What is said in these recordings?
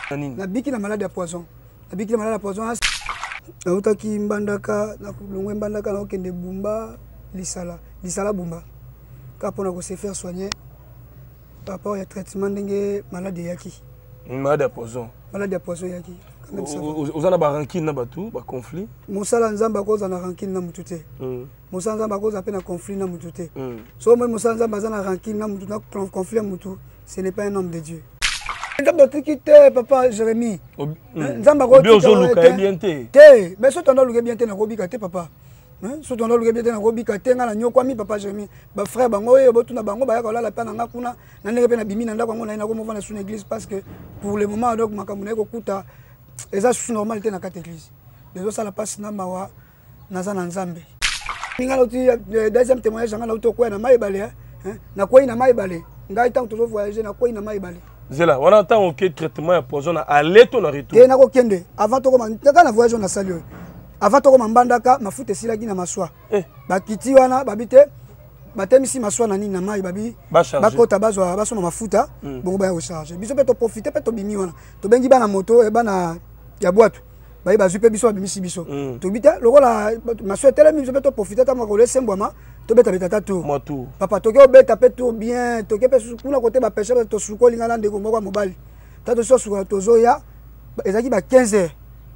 Nabiki na malade ya poison. Nabiki na malade ya poison. Nautaki mbandaka na longwe mbandaka na okende bumba lisala bumba. Kapona ko se faire soigner par rapport à traitement ndenge malade yaki. Malade ya poison. Malade ya poison yaki. Ozana ba rancune na batu, ba conflit. Musala nzamba koza na rancune na mutute. Musala nzamba koza pe na conflit na mutute. So moi musala nzamba za na rancune na mutu na conflit mutu, ce n'est pas un homme de Dieu. Nzamba tukite papa Jérémie. Nzamba ko bien bien te. Te, mais so tondo luke bien te na kobika te papa. So tondo luke bien te na kobika te ngala nyoko mi papa Jérémie. Ba frère bango ye botu na bango ba ya kola la pa na ngakuna na ndenge pe na bimi na ndako ngo na ko mova na son église parce que pour le moment donc makamuna ko kuta eza sous normalité na kate église. Les autres ça la passe na mawa na za na nzambe. Ninga loti deuxième témoignage ngala uto kwa na maibale na kwa ina maibale. Ngai tant toujours voyager na kwa ina maibale. Zela, on attend que traitement ya poison à l'éto na retour. Te na ko kende avant to ko na voyage on a salio. Avant to ko mbandaka mafuta silaki na maswa. Ba kiti wana babite batemisi maswa na nini na mai babi bakota bazwa basoma mafuta bongo ba recharger. Biso pe to profiter pe to bimi wana. To bengi bana moto e bana ya boîte. Ba bazu pe biso bimisi biso. To bita lokola maswa tele biso pe to profiter ta makole sembwama. To beta beta tout. Papa to ke beta pe tout bien, to ke pe kuna côté ba pêcher to suko lingala ndeko moko mobali. Ta to so suko to zoya ezaki ba 15h.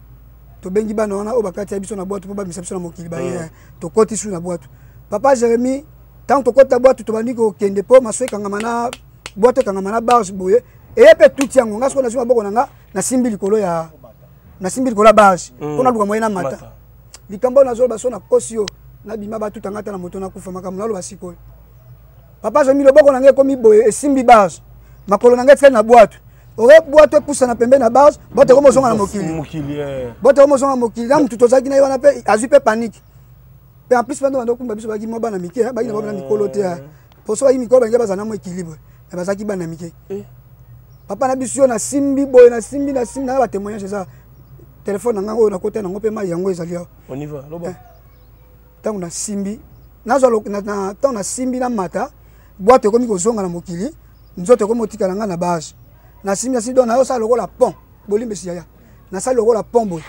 To bengi bana wana o bakati ya biso na boîte po ba misa biso na mokili ba ye. To koti su na boîte. Papa Jérémie, tant to kota boîte to bandi ko kende po maswe kangama na boîte kangama na barge boye. E pe tout yango ngaso na sima boko nanga na simbi likolo ya na simbi likolo barge. Pona luka moyena mata. Likambo na zo ba so na kosio. Na bima ba tout angata na moto na kufa makamuna lo basiko. Papa Jérémie le boko nanga komi boye e simbi barge. Makolo nanga tse na boîte. Ore boîte poussa na pembe na barge, boîte ko mozonga na mokili. Boîte ko mozonga mokili, na mutu tozaki na yona pe azu pe panique. Pe en plus bando kumba biso baki moba na mike, ba ina ba na mikolo te. Poso ba mikolo ba ngeba na mo équilibre. E bazaki ba na mike. Papa na biso na simbi boye na simbi na ba témoignage ça. Téléphone nanga ngo na côté na ngope ma yango ezali. On y va, loba. Tant na simbi nazo na tant na simbi na mata boîte komi kozonga na mokili nzoto komi otika na nga na base na simbi asi do na yo sa lokola pont bolimbe siya na sa lokola pont boy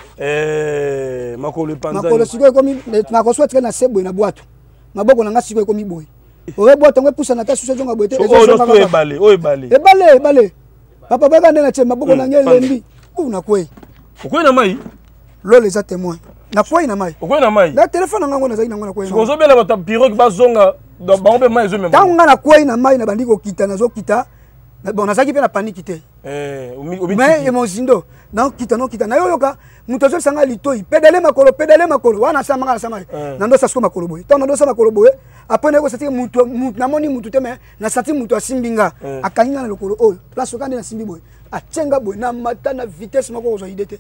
makolo panzani makolo siko komi na ko souhaiter na sebo na boîte maboko na nga siko komi boy ore boîte ngo poussa na ta suso zonga boite ebale papa baka ndena che maboko na ngelembi una kwei okwe na mai lo les a témoins na kwei na mai okwe na mai na téléphone nga ngona zaki na ngona kwei sozo bela bata pirogue bazonga do bango be mai zo même tanga na kwei na mai na bandiko kita na zo kita bon na zaki pe na panique te mais emozindo na kita na yoyoka muto zo sanga litoi pedale makolo wana sama na ndo sasko makolo boy tanga ndo sama makolo boy après neko sati muto na moni muto te mais na sati muto asimbinga akaninga na lokolo oyo place okande na simbi boy achenga boy na mata na vitesse mako zo idete.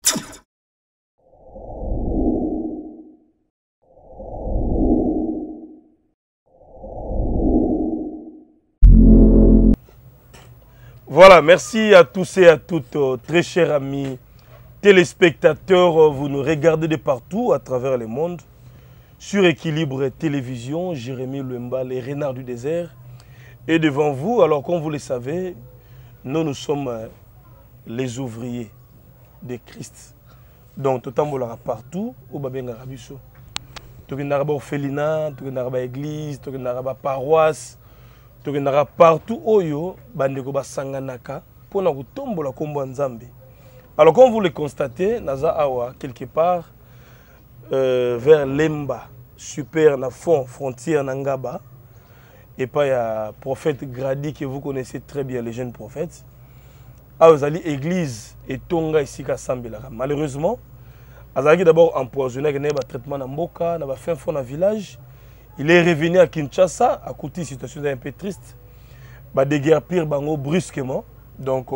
Voilà, merci à tous et à toutes, très chers amis téléspectateurs. Vous nous regardez de partout à travers le monde. Sur Équilibre Télévision, Jérémie Luemba, les renards du désert. Et devant vous, alors comme vous le savez, nous sommes les ouvriers de Christ. Donc, tout le temps, partout, au Babeng Arabiso. Tout le temps, orphelinat, tout le temps, église, tout le temps, paroisse. Tokenara partout oyo bandeko basanganaka pona kutombola kombo nzambe. Alors comme vous le constatez, naza awa quelque part vers Lemba, super na fond frontière Nangaba et pas ya prophète Grady que vous connaissez très bien, les jeunes prophètes. Azali église et tonga ici ka sambelaka. Malheureusement, azali d'abord empoisonné avec un traitement na mboka, na ba fin fond na village. Il est revenu à Kinshasa, à côté d'une situation un peu triste. Bah déguerpir bango brusquement. Donc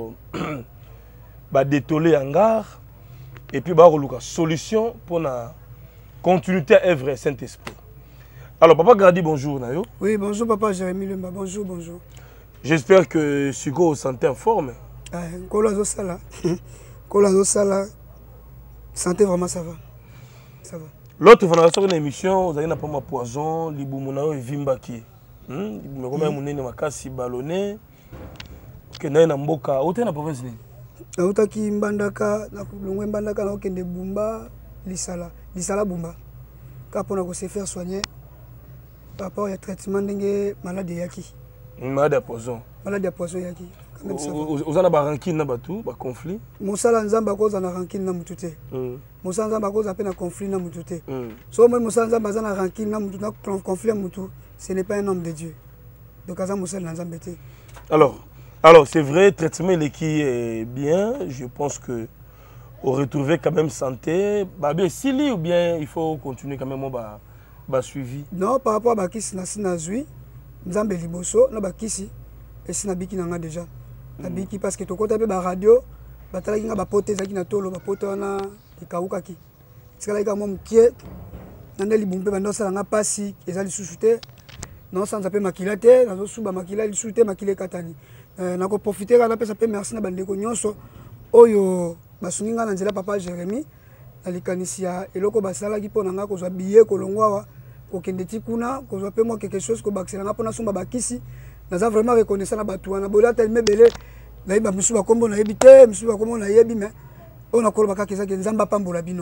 bah détoler en gare. Et puis bah relouka solution pour la continuité à œuvre Saint-Esprit. Alors papa Grady, bonjour Nayo. Oui, bonjour papa Jérémie Lemba. Bonjour. J'espère que Sugo santé en forme. Kolazo sala. Santé vraiment ça va. Ça va. L'autre fois, une émission, vous avez pas ma poison, Liboumona et Vimbaki. Mais comme on est makasi ballonné, que n'a mboka, où est la province? nautaki mbandaka nakulongwe mbandaka naokende Bumba lisala Bumba ka pona ko se faire soigner par rapport à traitement ndenge maladie yaki malade à poison yaki aux ana ba rancune na batu ba conflit musala nzamba koza na rancune na mutu te musala nzamba koza pe na conflit na mutu te so moi musala nzamba za na rancune na mutu na conflit na mutu ce n'est pas un homme de Dieu donc aza musala nzamba te. Alors c'est vrai, traitement qui est bien, je pense que on retrouver quand même santé, bah bien si ou bien il faut continuer quand même bah suivi. Non, par rapport à bakisi na sinazui, nzambe liboso na bakisi et sinabiki nanga déjà. Nabiki parce que to kota pe ba radio, batalaki nga ba pote zaki na tolo ba pote wana ikauka ki. Sikala ka mom kie nande libumpe bando sala nga pasi ezali susute. Non sans appeler makilate, nazo suba makila lisute makile katani. Nako profiter kana pesa pe merci na bandeko nyonso oyo basungi nga na nzela papa Jérémy alikanisia eloko basala ki pona nga kozwa billet kolongwa ko kende tikuna kozwa pe moi quelque chose ko baxela nga pona sumba bakisi naza vraiment reconnaissant na batu wana bola tellement belé na iba misu ba kombo na yebite misu ba kombo na yebi mais ona koloba ka keza ke nzamba pambola bino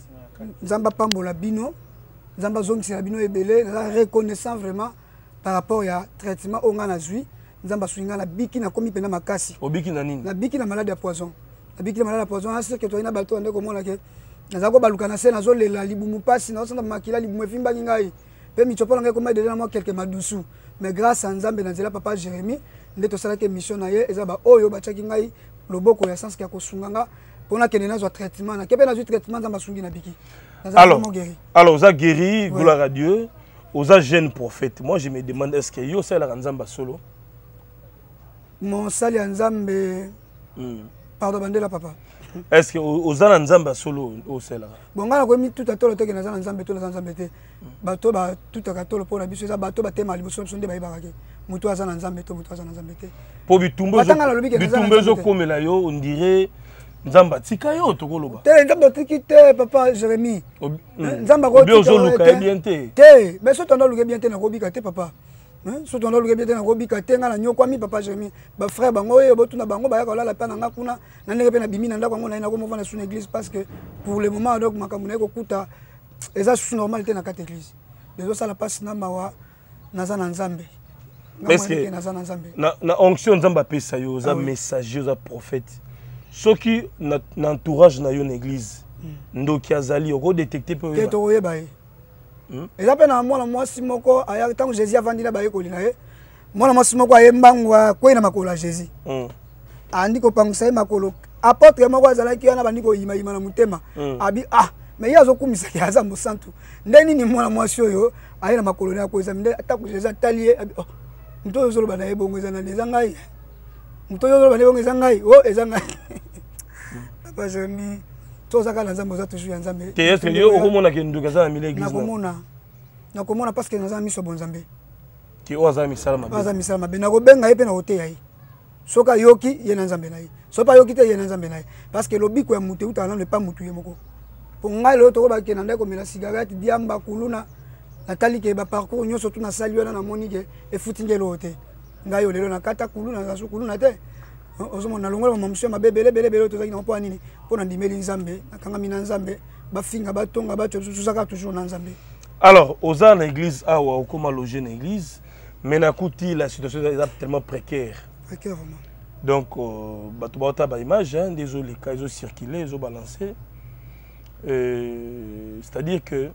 nzamba zongisa bino ebele na reconnaissant vraiment par rapport à traitement onga na zui nzamba swinga na biki na komi pena makasi obiki na nini na biki na maladie à poison c'est que toi ina bato ande komona ke nazako baluka na se nazo lela libumu pasi na osanda makila libumu efimba ngai pe michopo ngai koma déjà moi quelques madusu mais grâce à nzambe na nzela papa Jérémy ndeto sala ke mission na ye eza ba oyo bachaki ngai loboko ya sens ya kosunganga pona ke na zo traitement na kepe na zo traitement nzamba sungi na biki alors ça guéri gloire à Dieu aux jeunes prophètes. Moi je me demande est-ce que yo ça la nzamba solo mon sali nzambe pardon bandela papa est-ce que aux nzamba solo au sala bon ngala ko mi tout à tolo te ke na nzambe to na nzambe te bato ba tout à tolo pona biso za bato ba tema liboso sonde ba ibaka ke mutu aza na nzambe to mutu aza na nzambe te po bitumbo zo komela yo on dirait nzamba tika yo to koloba te nzamba tiki te papa Jérémy nzamba ko bien zo luka bien te mais so tondo luka bien te na ko bika te papa so tondo luka bien te na ko bika te ngala nyokwa mi papa Jérémy ba frère bango yo botu na bango ba ya ko lala pa na nga kuna na ndenge pe na bimi na ndako ngo na ko mo vana sur l'église parce que pour le moment donc makamu na ko kuta eza sous normalité na kate église les autres la passe na mawa naza na nzambe parce que na onction nzamba pesa yo za messager za prophète ceux qui n'entourage na yo l'église ndoki azali oko détecter pe ke to oyeba e eza pe na mwana mwasi moko aya tango Jésus avandi na baye kolina ye mwana mwasi moko ayembangwa kwena makolo ya Jésus andi ko pangisa makolo apôtre moko azalaki wana bandi ko yima na mutema abi mais yazo kumisa ya za mosantu ndeni ni mwana mwasi oyo aye na makolo na ko ezaminde atako Jésus atalié abi mto zolo bana ye bongo ezana neza ngai mto zolo bana bongo ezana ngai ezana papa Jérémy tozaka na nzambe za toujours ya nzambe te est-ce que yo okomona ke nduka za na l'église na komona parce que naza miso bon nzambe ki oza misala mabe na kobenga ye pe na koteya ye soka yoki ye na nzambe na ye sopa yoki te ye na nzambe na ye parce que lobiko ya mutu utana ne pas mutu ye moko po ngai lo to ba ke na ndeko mela cigarette diamba kuluna natali ke ba parcours nyoso tu na sali wana na moni ke e futingelo te ngai yo lelo na kata kuluna na su kuluna te ozomo na longola mamusho mabebele to zaki na po anini po na ndimeli nzambe nakanga mina nzambe ba finga ba tonga ba tso saka toujours na nzambe. Alors aux ans l'église awa ou comment loger dans l'église mais na kuti la situation est tellement précaire vraiment donc bato ba ba image hein désolé cas ils ont circulé ils ont balancé c'est-à-dire que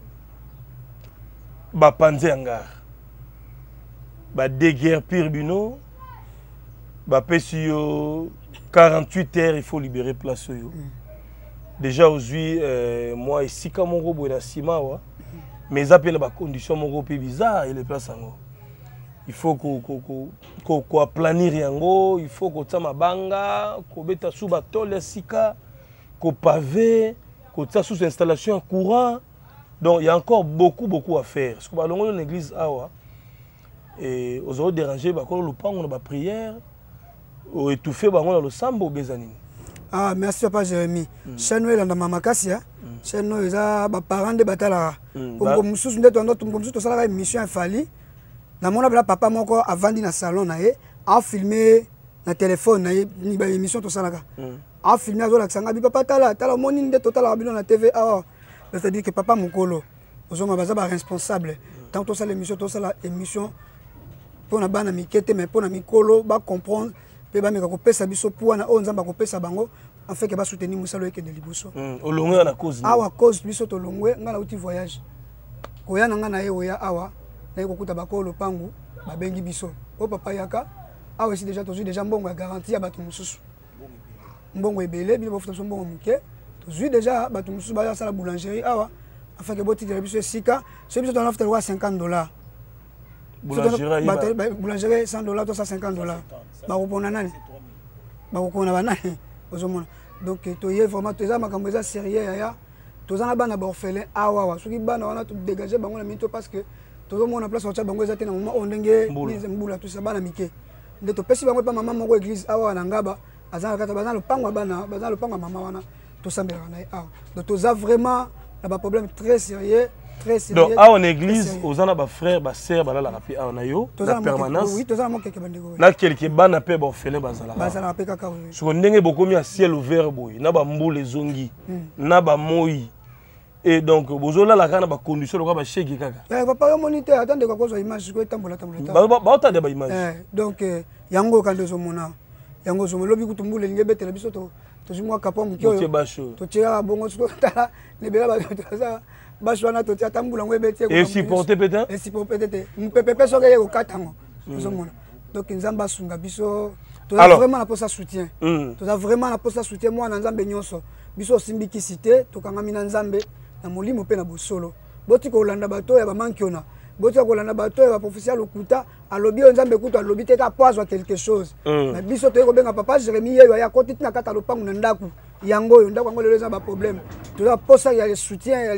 ba panze hangar ba déguerpir bino ba pesio 48 heures il faut libérer place yo déjà aujourd'hui moi ici comme mon robot na simawa mais appelle ba condition mon robot bizarre il est place ngo il faut ko planir yango il faut ko tsama banga ko beta sous batole sika ko pavé ko tsa sous installation en courant donc il y a encore beaucoup à faire parce que ba longo dans l'église awa et aux autres déranger ba ko lupango na ba prière ou étouffé bango na lo sambo bezanini. Ah merci papa Jérémy. Chano elanda mama kasia. Chano eza ba parents de batala. Comme mususu ndeto ndo tum mususu to sala émission fali. Na mona bla papa moko avandi na salon na ye a filmé na téléphone ni ba émission to salaka a filmé azola kisanga bi papa tala moni nde total bino na TV c'est-à-dire que papa mukolo ozoma baza ba responsable tant to sala émission pour na bana mikete mais pour na mikolo ba comprendre pe ba meka ko pesa biso pour na o nzamba ko pesa bango en fait que ba soutenir musalo yeke de liboso olongwe na cause cause biso to longwe ngana uti voyage koya na ngana ye oya awa na ko kuta bakolo pangu ba bengi biso o papa yaka awa si déjà tozui déjà mbongo ya garantie ya bato mususu mbongo ebele bino bofuta so mbongo muke tozui déjà bato mususu ba sala boulangerie awa afin que boti de biso esika so biso tona futa kwa $50 boulangerie $100 to $150 ba kopona nani ba kokona banani ozomona donc toye vraiment toza makambo eza sérieux ya toza na bana ba orphelin awa soki bana wana to dégager bango na mito parce que tozomona place otia bango eza te na moment ondenge mbula tout ça bana mike nde topesi bango pa mama moko église awa na ngaba azana kata bazana lopango bana bazana lopango mama wana tosambela na awa donc toza vraiment na ba problème très sérieux. Donc, en église, aux ans, frères, sœurs, la rapé en ayo, la permanence. Oui, tous en quelques bandes. Na quelques bandes paix bon félin bazala. Bazala rapé kaka. Je connais beaucoup mieux à ciel ouvert boy. Na ba mboule zongi, na ba moi. Et donc, bozola la kana ba condition ko ba sheki kaka. Papa yo moniteur attendez quoi cause image ko tambola. Ba ota de ba image. Donc yango quand zo mona. Yango zo lobi kutumbule ngebetela biso to moi kapon mukyo. To tira bongo so tala ne bela ba ça. Bashwana to tia tambula ngwebete et supporter peut-être et supporter peut-être mpepepe soke ye okatango ozomona donc nzamba sunga biso to vraiment na posa soutien to vraiment na posa soutien moi na nzambe nyonso biso simbiki cité to kangami na nzambe na molimo pe na bosolo boti ko landa bato ya ba mankiona boti ko landa bato ya ba professeur lokuta alobi nzambe kutu alobi te ka poazwa quelque chose mais biso to ko benga papa Jérémie ye ya koti tina kata lopangu na ndaku yango yo ndako ngo lelo za ba problème to la posa ya soutien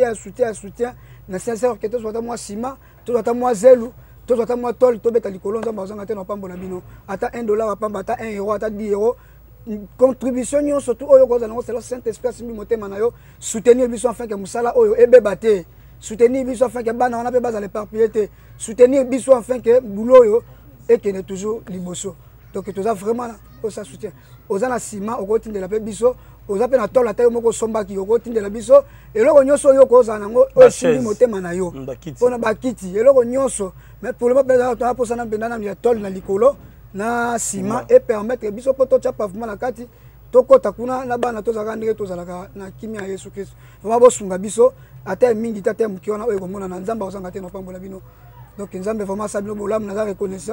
na sincère que to soit moi sima to soit moi zelu to soit moi tol to beta likolo nzamba ozanga te na pambo na bino ata $1 pamba ata €1 ata €10 contribution yo surtout oyo ko za ngo c'est le Saint-Esprit simbi motema na yo soutenir biso afin que musala oyo ebeba te soutenir biso afin que bana on a pe basa les propriétés soutenir biso afin que boulot yo et que ne toujours liboso donc to za vraiment ça soutien ozana sima okotindela pe biso ozape na tola tayo moko sombaki okotindela biso eloko nyonso yo ko zana ngo osimbi motema na yo pona bakiti eloko nyonso mais pour le moment to aposa na bendana ya tol na likolo na sima et permettre biso poto cha pavement na kati tokota kuna na bana tozaka ndenge tozalaka na kimia Yesu Kristo vraiment bosunga biso ata mingi tate mukiona oyo komona na nzamba ozanga te no pambola bino donc nzambe vraiment sabino bolamu na reconnaissant.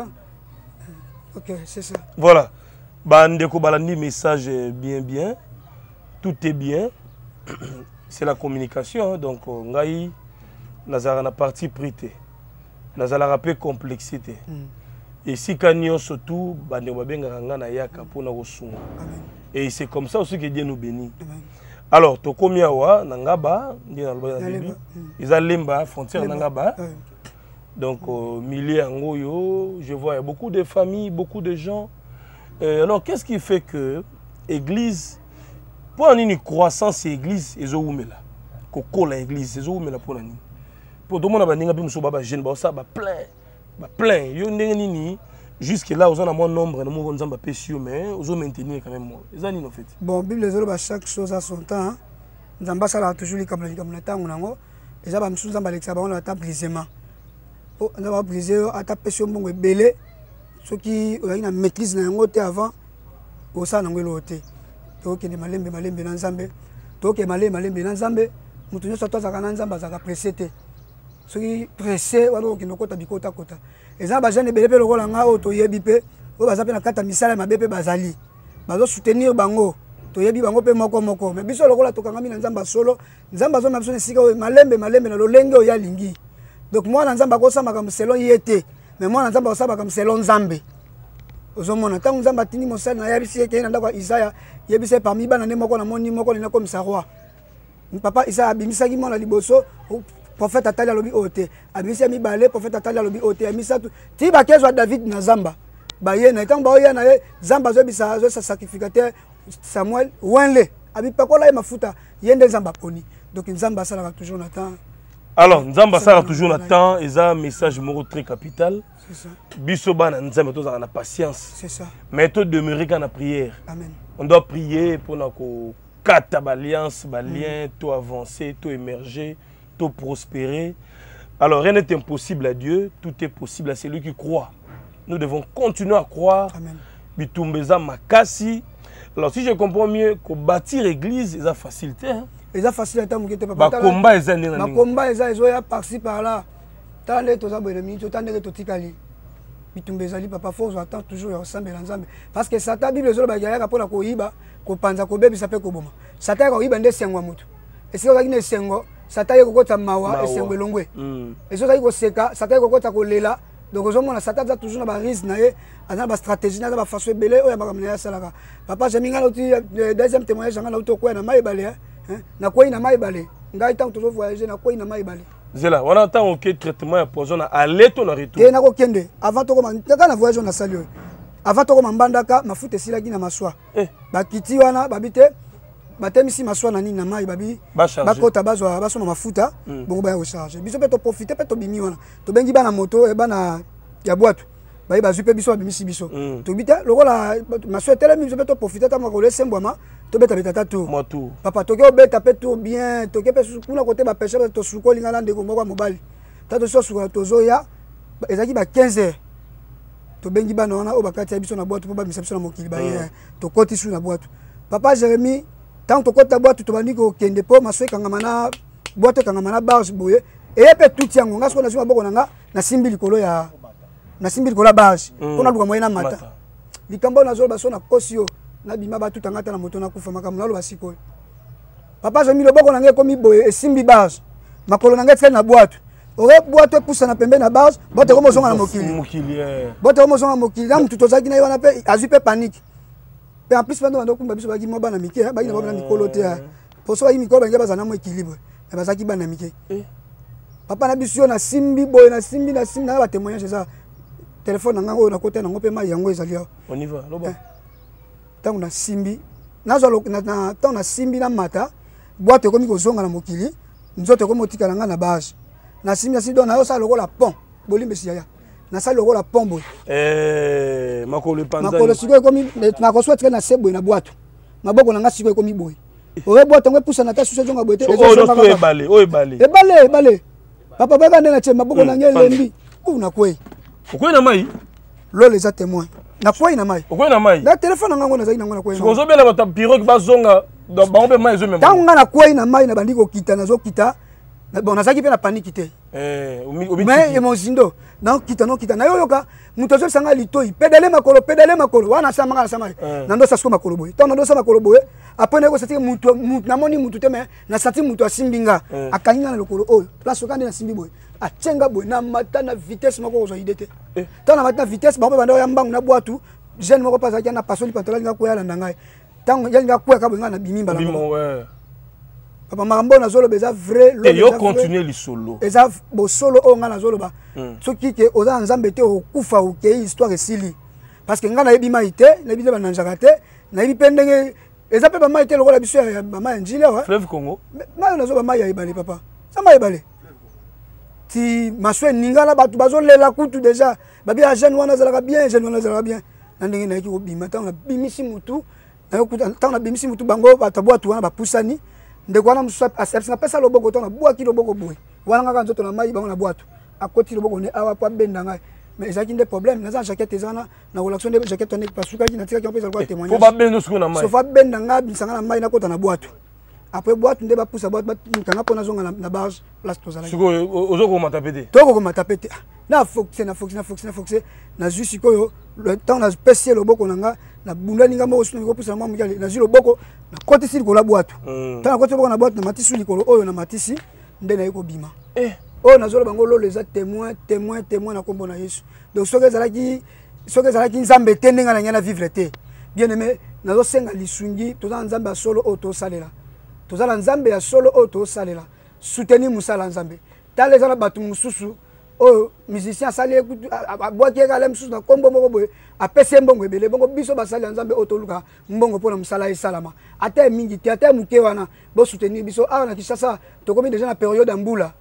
OK, c'est ça. Voilà. Bandeko balandi message bien. Tout est bien. C'est la communication. Hein. Donc, ngai nazara na partie prité. Nazala rappel complexité. Et si kanyo surtout bandeko babenga ngana yaka pona kosunga. Et c'est comme ça aussi que Dieu nous bénit. Amen. Alors, tokomi awa nangaba, ndi na loba na bibi. Izalemba frontière nangaba. Donc, milieu angoyo, je vois il y a beaucoup de familles, beaucoup de gens. Alors, qu'est-ce qui fait que l'église, pour une croissance, l'église, ils ont ouvert là. Coco l'église, ils ont ouvert là pour l'année. Pour tout le monde, il y a des gens qui ont plein. Il y a des gens jusque là, ils ont un bon nombre, ils ont un peu de mais ils ont maintenu quand même. Ils ont en fait. Bon, la Bible dit chaque chose a son temps. Nous avons toujours comme le temps. Les gens qui ont le temps brisément. On a brisé à taper sur mon belé. Ceux qui ont une maîtrise dans le avant, au sein de l'autre. Donc, il y a des malembe dans Zambé. Donc, il y a des malembe dans Zambé. Nous tenons sur toi, ça va être pressé. Ceux qui pressés, ils ont un bikota kota. Les gens qui ont belé, ils ont un auto yébipé. Ils ont un kata misala ma bébé bazali. Ils ont soutenir bango. To yebi bango pe moko. Mais biso lokola to kangami na Nzamba solo. Nzamba zo mabso sika malembe na lolenge o ya lingi. Donc moi dans Nzamba ko sama comme selon yete. Mais moi dans Nzamba ko sama comme selon Nzambe. Ozomona tangu Nzamba tini mosala na yabisi yeke na ndako Isaya yebise parmi bana ne moko na moni moko na comme ça roi. Papa Isaya bimisa ki mona liboso prophète atali alobi ote. Abimisa mi balé prophète atali alobi ote. Amisa tu ti ba kezo David na Nzamba. Ba ye na tangu ba ye na ye Nzamba zo bisa zo sacrificateur Samuel Wenle. Abi pakola mafuta yende Nzamba poni. Donc Nzamba sala toujours na temps Alors, Nzamba ça a toujours le temps, et ça un message moro très capital. C'est ça. Biso bana Nzamba tous en patience. C'est ça. Mais tout demeurer qu'en la prière. Amen. On doit prier pour nous quatre alliances, lien, tout avancer, tout émerger, tout prospérer. Alors rien n'est impossible à Dieu, tout est possible à celui qui croit. Nous devons continuer à croire. Amen. Bitumbeza makasi. Alors si je comprends mieux, que bâtir l'église, c'est facilité. C'est facilité à mon côté. Ma combat est un ma combat est un par-ci par-là. Tant que tu as besoin de tant que tu as bitumbeza li papa faut attendre toujours ensemble ensemble parce que Satan Bible zo ba yaka pour la koyiba ko panza ko bebi sape ko boma. Satan ko yiba ndesengo mutu. Et si on a sengo, Satan ko kota mawa et sengo longwe. Et so ko seka, Satan ko kota ko lela. Donc aujourd'hui Satan a toujours ba risque na ye, ana ba stratégie na ba façon belé o ya ba kamna ya salaka. Papa j'ai minga l'autre deuxième témoignage ngana l'autre ko na mai balé hein. Na ko ina mai balé. Ngai tant toujours voyager na ko ina mai balé. Zela, on attend aucun traitement à poison à aller ton retour. Et na ko kende avant to ko na voyage na salio. Avant to ko mbandaka mafuta silaki na maswa. Ba kiti wana babite batemisi maswa na nini na mai babi bakota bazwa basoma mafuta bongo ba ya recharger biso pe to profiter pe to bimi wana to bengi bana moto e bana ya boîte ba ba zupe biso bimisi biso to bita lokola maswa telemi biso pe to profiter ta makolo sembwama to beta beta tatu motu papa to ke beta pe to bien to ke pe kuna côté ba pêcher to suko lingala ndeko moko mobali tato so suko to zoya ezaki ba 15h to bengi bana wana o bakati ya biso na boîte po ba misa biso na mokili ba ye to koti su na boîte papa Jérémy tant que tu as boîte tu vas dire que kende po maswe kangamana boîte kangamana barge boye et pe tout yango ngaso na boko nanga na simbi likolo ya na simbi likolo barge pona luka moyena mata likambo na zo baso na kosio na bima ba tout ngata na moto na kufa makamlo lo basiko papa je mi le boko nanga komi boye e simbi barge makolo nanga tsena na boîte ore boîte poussa na pembe na barge boîte ko mozonga na mokili boîte ko mozonga mokili na mutu tozaki na yona pe azu pe panique. Mais en plus, pendant que nous avons dit que nous avons dit pour ça, nous avons équilibre. Nous avons dit papa, nous avons simbi, na simbi, na témoignage ça. Téléphone, on a côté, on y va. Tant on a simbi, tant on a simbi na mata, boîte comme ils ont na mokili, nous autres comme otika na base. Na simbi, si donne ça le la pont, bolim besiaya. Na sa lokola pombo makolo panza makolo siko komi makoswa tre na sebo na boîte maboko na nga siko komi boy ore boîte ngo poussa na ta suso jonga boite ebale papa baka ndena che maboko na ngelembi una kwei okwei na mai lo les a témoins na kwei na mai okwei na mai na téléphone nga ngo na zaina ngo na kwei siko zo bela bata pirogue bazonga do bango be mai zo même tanga na kwei na mai na bandiko kita na zo kita bon nazaki pe na panique te mais emozindo non kita na yoyoka muto zo sanga litoi pedale makolo wana sama na ndo sasko makolo boy tant ndo sama makolo boy après nego sati muto na moni muto te mais na sati muto asimbinga akaninga na lokolo oyo place okande na simbi boy achenga boy na mata na vitesse moko zo idete tant na mata na vitesse ba banda ya mbangu na boatu jeune moko pas na pasoli pantalon nga koya na ngai tant yalinga koya ka bonga na bimimba la papa marambo na zolo beza vrai lo yo continuer li solo eza bo solo o nga na zolo ba soki ke oza nzambe te okufa okei histoire esili parce que nga na yebi maite na yebi ba nanjaka te na yebi pe ndenge eza pe ba maite lokola biso ya ba mai njile wa fleuve Congo na zo ba mai ya ebale papa sa mai ebale ti maswe ningala batu bazo lela kutu déjà babi ya jeune wana zalaka bien na ndenge na yeki ko bima tant na bimisi mutu na yokuta tant na bimisi mutu bango batabwa tu wana ba pusani ndeko wana musu asepsa pesa loboko tona bwaki loboko boy wana ngaka nzoto na mai bango na bwatu akoti loboko ne awa pa benda ngai mais ezaki nde problème naza jaquette ezana na relation de jaquette on pasuka ki na tika ki on pesa kwa témoignage faut ba bendo suko na mai so fa benda ngai bisanga na mai na kota na bwatu après bwatu nde ba poussa bwatu tanga pona zonga na barge place tozala suko ozoko matapete toko ko matapete na foxe na juste koyo le temps na spécial loboko nanga na bunda ninga mo sunu ko poussa na mamu na zilo boko na koti sili ko la boîte tant na koti boko na boîte na matisi likolo oyo na matisi nde na yeko bima oyo na zolo bango lo les témoins na kombo na Yesu donc soke zalaki nzambe te ndenga na nyana vivre te bien aimé na zo senga lisungi toza nzambe ya solo o to salela tozala nzambe ya solo o to salela soutenir musala nzambe tala ezala batu mususu oyo musicien asali abwaki ekala mosusu na kombo moko boye apesi mbongo ebele bongo biso basali ya nzambe oyo toluka mbongo mpona mosala esalama ata mingi te ata moke wana bosoutenir biso awa na Kinshasa tokomi deja na période ya mbula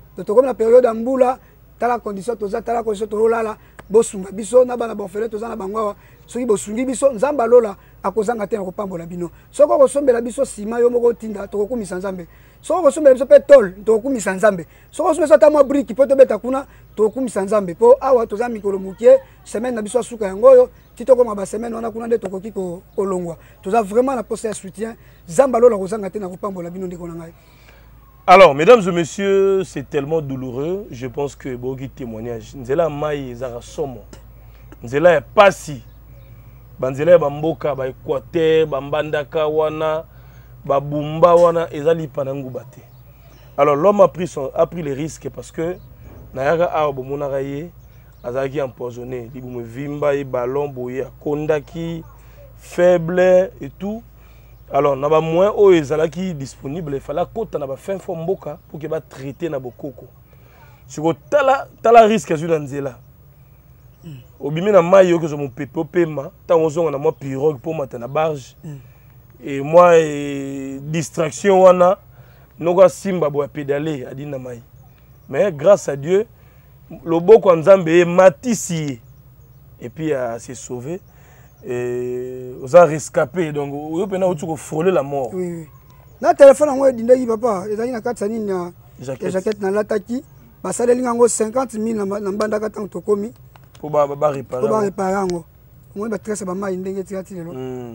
to comme la période ambula tala condition toza tala condition tolala bosunga biso na bana bonfele toza na bango soki bosungi biso nzamba lola akozanga te na kopambola bino soko kosombela biso sima yo moko tinda tokokumisa nzambe soko kosombela biso pe tol tokokumisa nzambe soko kosombela ta mwa brique po tobeta kuna tokokumisa nzambe po awa toza mikolo mukie semaine na biso asuka yango yo titoko ba semaine wana kuna nde tokoki kolongwa toza vraiment na poste ya soutien nzamba lola kozanga te na kopambola bino ndeko na ngai. Alors, mesdames et messieurs, c'est tellement douloureux. Je pense que Bogi témoignage. Nzela Maï Zara Somo. Nzela est passé. Banzela Bamboka, ba Équateur, Bambandaka wana, Babumba wana, ezali panangu bate. Alors, l'homme a pris les risques parce que Nayaga Arbo Monaraye, Azaki empoisonné. Il me vimba, il ballon, boye, kondaki, faible et tout. Alors, on a moins de disponible. Il fallait qu'on ait fait un mboka pour qu'il va traiter na bokoko. Si vous avez risque de nzela. Au bimi na mayo que je mon pepe pema, tant on a moi pirogue pour mater na barge. Et moi distraction wana, noga simba bo pédaler a dit na mai. Mais grâce à Dieu, le boko nzambe est matissé et puis s'est sauvé. Et vous avez rescapé, donc vous avez frôlé la mort. Oui, oui. Na téléphone, on dit papa, les amis, na jaquette na lataki, bah ça les 50 000 na banda kata tokomi. Pour ba réparer. Pour ba réparer ngo. Moi ba tresse ba mai ndenge tirati lelo.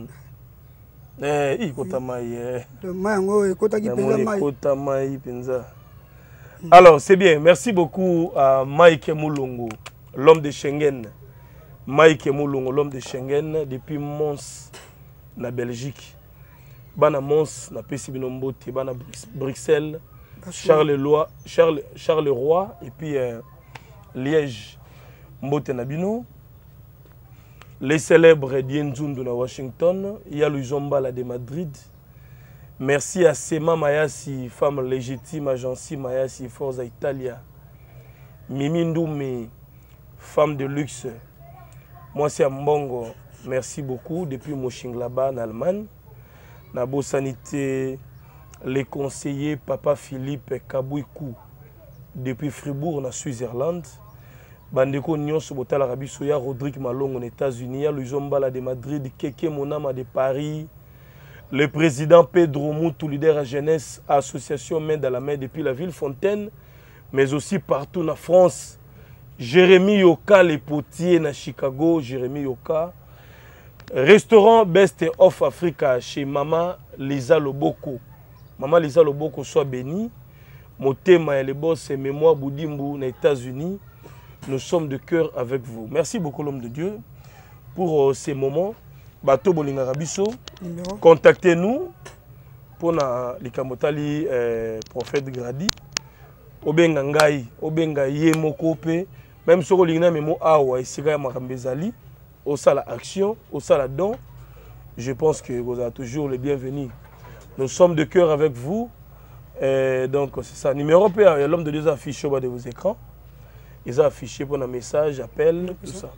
I kota mai. De mai ngo e kota ki penza mai. Kota mai penza. Alors, c'est bien. Merci beaucoup à Mike Moulongo, l'homme de Schengen. Mike Moulongo, l'homme de Schengen, depuis Mons, na Belgique. Bana Mons, na Pessibinombote, bana Bruxelles, Charleroi, et puis Liège, Mbote Nabino. Les célèbres Dienzundu na Washington, il y a Luzombala de Madrid. Merci à Sema Mayasi, femme légitime, Agency Mayasi, Forza Italia. Mimi Ndoumi, femme de luxe. Moi, c'est Mbongo. Merci beaucoup. Depuis Mönchengladbach, en Allemagne. Nabo Sanité, les conseillers Papa Philippe Kabouikou. Depuis Fribourg, en Suisse-Irlande. Bandeko Nyonso Botal Arabi Soya, Rodrigue Malong, aux États-Unis. Luzombala de Madrid, Keke Monama de Paris. Le président Pedro Moutou, leader à jeunesse, association Main dans la main depuis la ville Fontaine, mais aussi partout en France. Jérémy Yoka, les potiers na Chicago, Jérémy Yoka. Restaurant Best of Africa chez Mama Lisa Loboko. Mama Lisa Loboko soit bénie. Motema et les boss et mémoire Boudimbu aux États-Unis. Nous sommes de cœur avec vous. Merci beaucoup l'homme de Dieu pour ces moments. Bato Bolinga Rabiso. Contactez-nous pour les Kamotali prophète Gradi. Obenga ngai, obenga ye mokope. Même si vous avez un awa, au sala action, au sala don, je pense que vous êtes toujours les bienvenus. Nous sommes de cœur avec vous. Donc, c'est ça. Numéro P, l'homme de Dieu a affiché au bas de vos écrans. Ils ont affiché pour un message, appel, tout ça.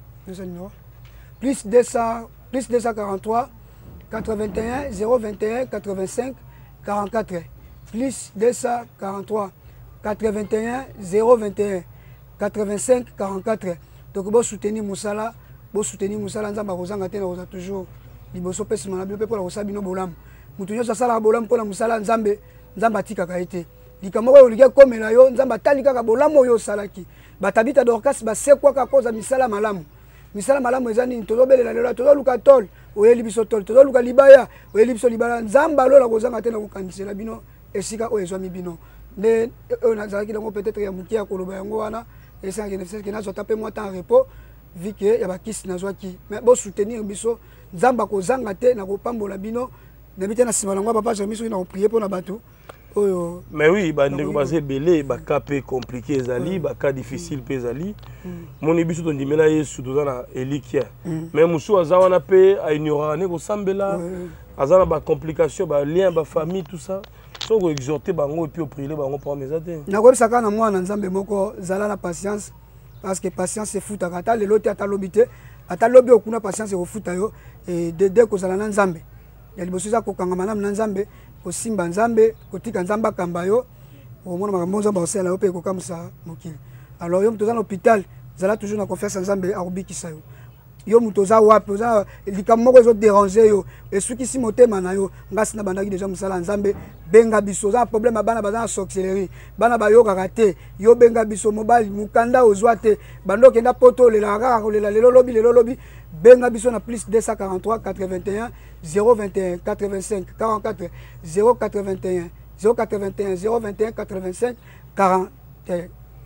Plus 243 81 021 85 44. Plus 243 81 021 85 44. Donc vous soutenez Moussala, vous soutenez Moussala, nzamba kozanga te na toujours liboso pesi manabi pe pour la kosabi no bolam. Mutunyo sa sala bolam pour la Moussala nzambe nzamba tika kaite. Likamoko oliga komela yo nzamba talika ka bolam oyo salaki. Batabita dorkas ba sekwa ka koza misala malamu. Misala malamu ezani tozobelela lelo tozoluka tol, oyeli biso tol, tozoluka libaya, oyeli biso libala nzamba lola kozanga te na kokanisela bino esika oyo ezwami bino. Ne nazalaki lango peut-être ya mukia koloba yango wana. Et ça, il y a tapé moi en repos, vu que y a qui nazwaki. Mais bon soutenir biso, nzamba ko zangate na ko pambola bino, n'habite na simalangwa papa j'ai mis sur na prier pour na bateau. Mais oui, bah ndeko basé belé, bah cas compliqué ezali, bah cas difficile pe ezali. Mon biso to ndimela yesu to na elikia. Mais musu azawana pe a ignorer ne ko sambela, azana ba complication, ba lien, ba famille tout ça. Soko exhorter bango et puis prier bango pour mes amis. Na ko bisaka na mwana nzambe moko zala na patience parce que patience c'est futa kata le lote atalobite atalobi okuna patience ko futa yo et de ko zala na nzambe. Ya liboso za ko kangama na nzambe ko simba nzambe ko tika nzamba kamba yo au moins makambo nzamba osala yo pe ko comme ça mokili. Alors yo mtoza na hôpital zala toujours na confiance en Nzambe arubikisa yo. Yo mutoza wapi oza likambo moko ezo déranger yo esukisi motema na yo ngasi na bandaki déjà musala Nzambe benga biso za problème bana baza sorcellerie bana bayoka raté yo benga biso mobali mukanda ozwa te bando kenda poto lela kaka kolela lelo lobi benga biso na plus 243 81 021 85 44 081 081 021 85 41.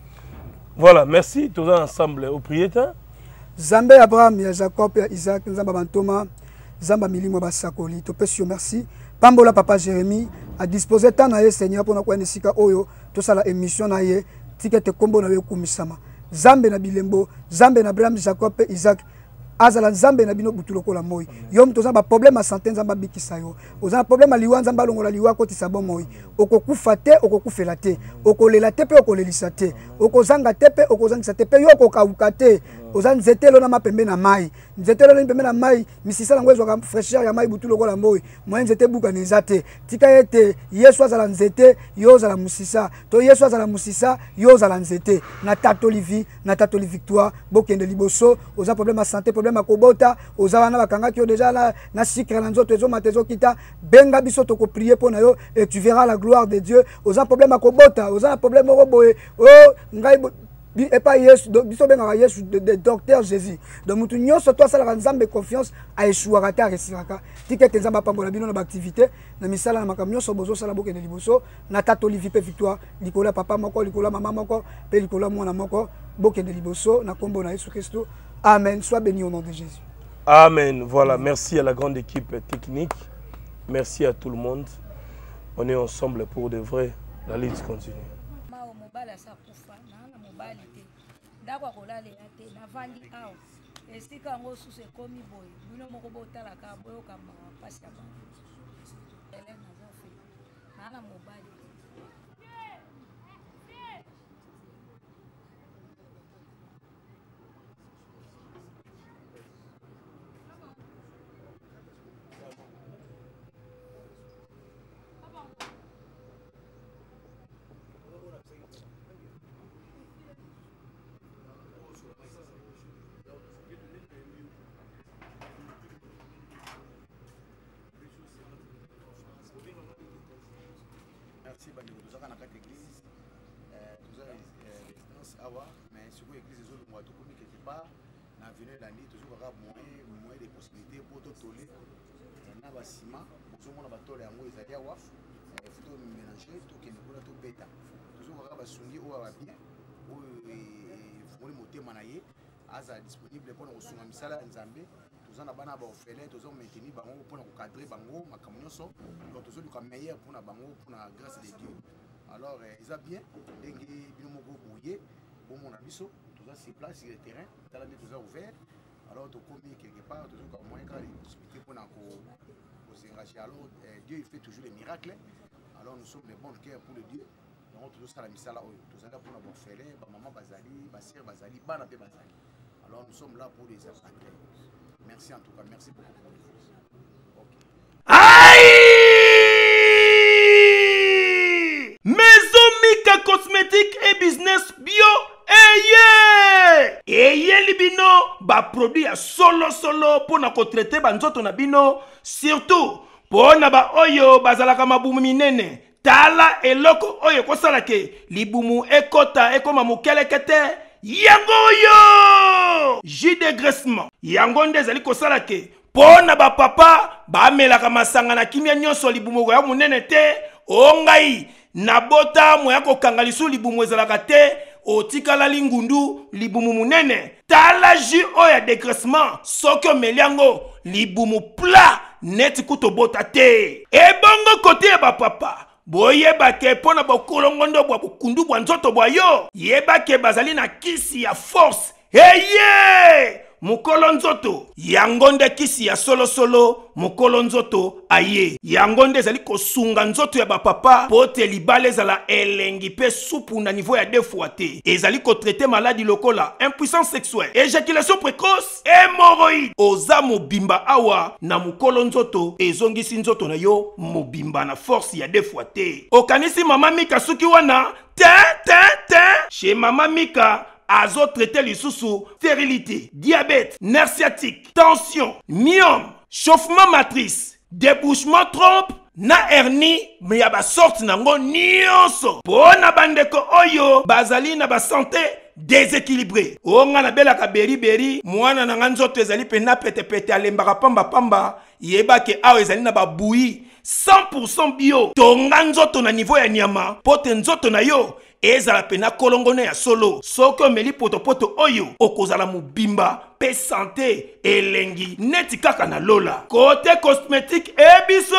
Voilà, merci tous ensemble au prière. Zambe Abraham, ya Jacob, ya Isaac, Nzamba Bantoma, Zamba Milimo Basakoli, Topesio merci. Pambola Papa Jérémie a disposé tant na ye Seigneur pour na kwa nesika oyo to sala émission na ye tikete kombo na ye kumisama. Zambe na Bilembo, Zambe na Abraham, Jacob, Isaac. Azala Nzambe na bino butuloko la moi. Yom toza ba problème santé Nzamba bikisa yo. Oza problème liwa Nzamba longola liwa ko tisabo moi. Okokufa te, okokufela te. Okolela te pe okolelisa te. Okozanga te pe okozangisa te pe yo okokauka te. Oza nzete lo na mapembe na mai. Nzete lo na pembe na mai, misisa lango ezwa fraîcheur ya mai butuloko la moi. Moi nzete buka nezate. Tika ete Yesu azala nzete, yo azala musisa. To Yesu azala musisa, yo azala nzete. Na tatolivi, na tatoli victoire, bokende liboso, oza problème santé problème akobota ozawa na bakanga ki déjà na sikre na nzoto ezo matezo kita benga biso to ko prier pour na yo et tu verras la gloire de Dieu oza problème akobota oza problème roboé oh ngai et pas Yesu biso benga Yesu de docteur Jésus donc mutu nyonso to sala Nzambe confiance a échoué à resiraka tikete Nzamba pambola bino na activité na misala na makamyo so bozo sala bokende liboso na tato Olivier pe victoire likola papa moko likola mama moko pe likola mwana moko bokende liboso na kombo na Yesu Christo. Amen. Sois béni au nom de Jésus. Amen. Voilà. Merci à la grande équipe technique. Merci à tout le monde. On est ensemble pour de vrai. La lutte continue. Merci bandeko tozaka na kati église toza résidence awa mais sur église ezo longwa tokomi quelque part na avenue Dandi tozokaka moyen de possibilité pour totole na basima bozomona batole yango ezali awa foto mélanger tokende kuna tobeta tozokaka basungi oyo babien oyo efungoli motema na ye aza disponible mpona kosunga misala ya Nzambe toza na bana baorphelin toza komaintenir bango mpona kokadre bango makambo nyonso donc tozoluka meilleur mpona bango mpona grâce de Dieu. Alors eza bien ndenge bino moko boye bomona biso toza sur place sur le terrain tala nde toza ouvert alors tokomi quelque part tozoka moyen kaka possibilité mpona kosengager. Alors Dieu il fait toujours les miracles. Alors nous sommes les bons cœurs pour le Dieu. Donc tozosala misala oyo tozalaka mpona baorphelin bamama bazali basere bazali bana mpe bazali. Alors nous sommes là pour les accompagner. Merci en tout cas, merci beaucoup pour les choses. Okay. Aïe! Maison Mika Cosmétique et Business Bio. Eye libino ba produit ya solo pour na ko traiter ba nzoto na bino surtout pour na ba oyo bazalaka mabumu minene tala eloko oyo kosala ke libumu ekota ekoma mukelekete yango yo jus de graissement yango ndezali kosala ke pona ba papa ba melaka masanga na kimia nyonso libumu ya munene te ongai na bota moya ko kangalisu libumu ezalaka te otikala lingundu libumu munene tala jus oya dégraissement soki omeliango libumu plat neti kuto bota te ebongo kote ya bapapa boyebake pona bokolongondo bwa bukundu bwa nzoto bwa yo yebake bazali na kisi ya force eye mukolo nzoto yangonde kisi ya solo solo mukolo nzoto aye yangonde ezali kosunga nzoto ya bapapa pote libale ezala elengi pe supu na niveau ya 2 fois te ezali kotraite maladi lokola impuissance sexuelle éjaculation précoce hémorroïde oza mobimba awa na mukolo nzoto ezongisi nzoto na yo mobimba na force ya 2 fois te okanisi mama Mika suki wana chez mama Mika azo traité lisusu stérilité, diabète, nerf sciatique, tension, myome, chauffement matrice, débouchement trompe, na hernie, mais ya ba sorte nango nyonso. Pona bandeko oyo, bazali na ba santé déséquilibré. Onga na belaka beri mwana na nzoto ezali pena pete alembaka pamba yeba ke awa ezali na ba bouilli 100% bio. Tonga nzoto na niveau ya nyama, pote nzoto na yo ezala pena kolongone ya solo. Soko meli poto oyo okozala mubimba pe santé elengi neti kaka na lola. Côté cosmétique ebiso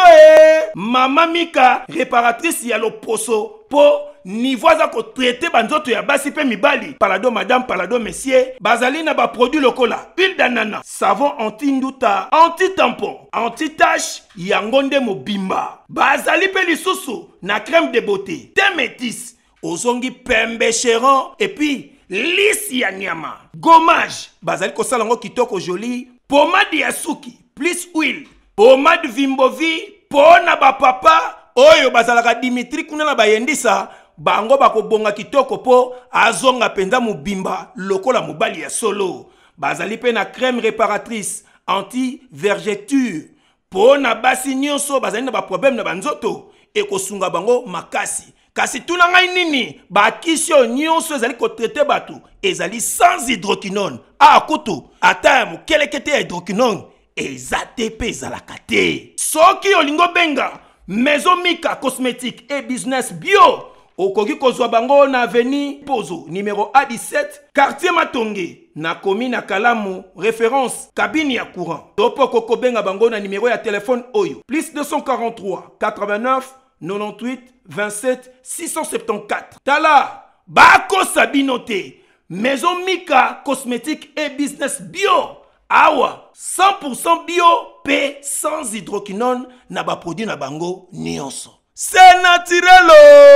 Mama Mika réparatrice ya loposo po niveau za ko traiter banzoto ya basi pe mibali. Palado madame, palado monsieur, bazali na ba produit lokola huile d'ananas, savon anti-nduta, anti-tampon, anti-tache, yangonde mobimba. Bazali pe lisusu na crème de beauté, thé métis, ozongi pembe chéron et puis lisi ya nyama. Gommage, bazali ko salango kitoko joli, pomade ya suki, plus huile, pomade Vimbovi, pona ba papa oyo bazalaka Dimitri kuna na bayendisa bango bakobonga kitoko po azonga penza mubimba lokola mobali ya solo. Bazali pe na crème réparatrice anti-vergeture po na basi nyonso bazali na ba problème na banzoto ekosunga bango makasi. Kasi tuna ngai nini bakisio nyonso ezali ko traiter batu ezali sans hydroquinone. Kutu ata mukelekete ya hydroquinone ezate pe ezalaka te. Soki olingo benga Maison Mika cosmétique et business bio okoki kozwa bango na avenue Pozo numéro A17 quartier Matonge na commune na Kalamu référence cabine ya courant. Topo koko benga bango na numéro ya téléphone oyo plus 243 89 98 27 674. Tala bako sabinote Maison Mika cosmétique et business bio. Awa 100% bio pe sans hydroquinone na ba produit na bango nyonso. C'est naturel.